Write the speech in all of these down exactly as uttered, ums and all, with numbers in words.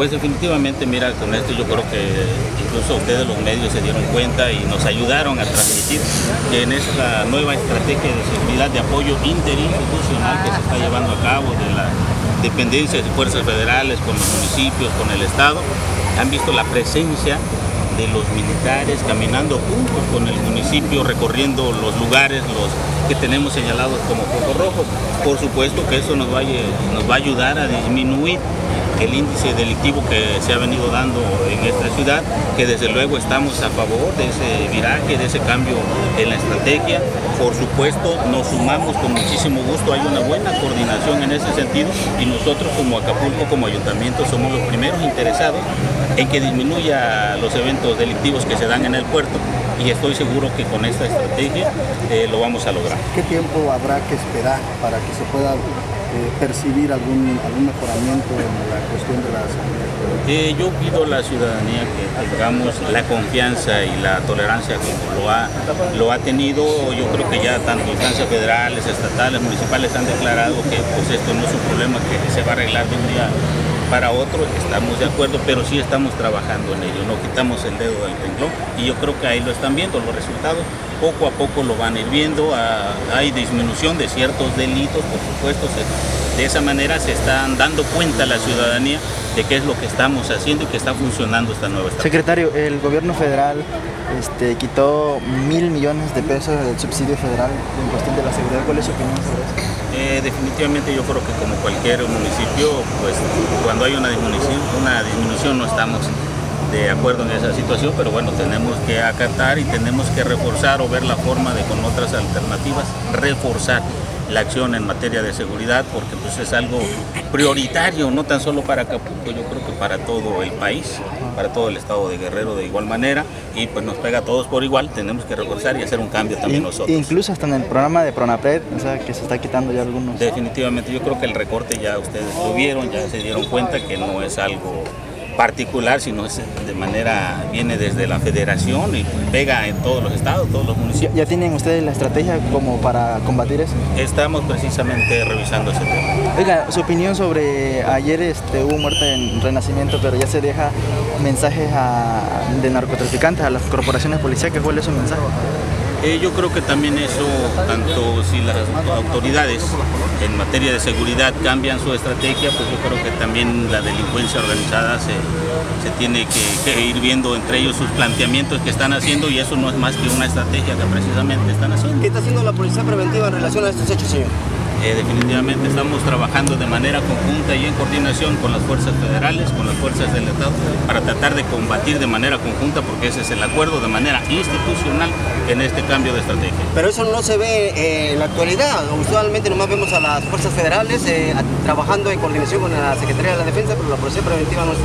Pues definitivamente, mira, con esto yo creo que incluso ustedes los medios se dieron cuenta y nos ayudaron a transmitir que en esta nueva estrategia de seguridad de apoyo interinstitucional que se está llevando a cabo de las dependencias y fuerzas federales con los municipios, con el Estado, han visto la presencia de los militares caminando juntos con el municipio, recorriendo los lugares los que tenemos señalados como foco rojo. Por supuesto que eso nos va a, nos va a ayudar a disminuir el índice delictivo que se ha venido dando en esta ciudad, que desde luego estamos a favor de ese viraje, de ese cambio en la estrategia. Por supuesto, nos sumamos con muchísimo gusto, hay una buena coordinación en ese sentido y nosotros como Acapulco, como ayuntamiento, somos los primeros interesados en que disminuya los eventos delictivos que se dan en el puerto y estoy seguro que con esta estrategia eh, lo vamos a lograr. ¿Qué tiempo habrá que esperar para que se pueda Eh, percibir algún, algún mejoramiento en la cuestión de la seguridad? Eh, yo pido a la ciudadanía que tengamos la confianza y la tolerancia como lo ha, lo ha tenido. Yo creo que ya tanto instancias federales, estatales, municipales han declarado que pues, esto no es un problema que se va a arreglar de un día para otro, estamos de acuerdo, pero sí estamos trabajando en ello, no quitamos el dedo del renglón y yo creo que ahí lo están viendo, los resultados poco a poco lo van a ir viendo, a, hay disminución de ciertos delitos, por supuesto, se, de esa manera se están dando cuenta la ciudadanía de qué es lo que estamos haciendo y que está funcionando esta nueva estrategia. Secretario, el gobierno federal este, quitó mil millones de pesos del subsidio federal en cuestión de la seguridad. ¿Cuál es su opinión sobre eso? Eh, definitivamente yo creo que como cualquier municipio, pues cuando hay una disminución, una disminución no estamos de acuerdo en esa situación, pero bueno, tenemos que acatar y tenemos que reforzar o ver la forma de con otras alternativas reforzar la acción en materia de seguridad, porque pues es algo prioritario, no tan solo para Acapulco, yo creo que para todo el país, para todo el estado de Guerrero de igual manera, y pues nos pega a todos por igual, tenemos que reforzar y hacer un cambio también In, nosotros. Incluso hasta en el programa de Pronapred, o sea, que se está quitando ya algunos. Definitivamente, yo creo que el recorte ya ustedes lo vieron, ya se dieron cuenta que no es algo particular, sino es de manera, viene desde la federación y pega en todos los estados, todos los municipios. ¿Ya tienen ustedes la estrategia como para combatir eso? Estamos precisamente revisando ese tema. Oiga, su opinión sobre ayer este, hubo muerte en Renacimiento, pero ya se deja mensajes a, de narcotraficantes a las corporaciones policíacas. ¿Cuál es su mensaje? Eh, yo creo que también eso, tanto si las autoridades en materia de seguridad cambian su estrategia, pues yo creo que también la delincuencia organizada se, se tiene que, que ir viendo entre ellos sus planteamientos que están haciendo y eso no es más que una estrategia que precisamente están haciendo. ¿Qué está haciendo la Policía Preventiva en relación a estos hechos, señor? Eh, definitivamente estamos trabajando de manera conjunta y en coordinación con las fuerzas federales, con las fuerzas del Estado, para tratar de combatir de manera conjunta, porque ese es el acuerdo de manera institucional en este cambio de estrategia. Pero eso no se ve eh, en la actualidad. Usualmente nomás vemos a las fuerzas federales eh, a, trabajando en coordinación con la Secretaría de la Defensa, pero la Policía Preventiva no está.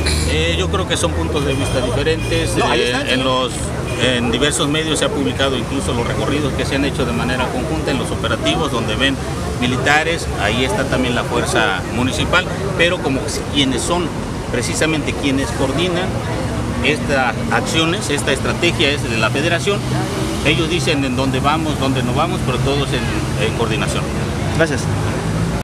Eh, yo creo que son puntos de vista diferentes. No, ahí está, eh, en los En diversos medios se ha publicado incluso los recorridos que se han hecho de manera conjunta en los operativos donde ven militares, ahí está también la fuerza municipal, pero como quienes son precisamente quienes coordinan estas acciones, esta estrategia es de la federación, ellos dicen en dónde vamos, dónde no vamos, pero todos en, en coordinación. Gracias.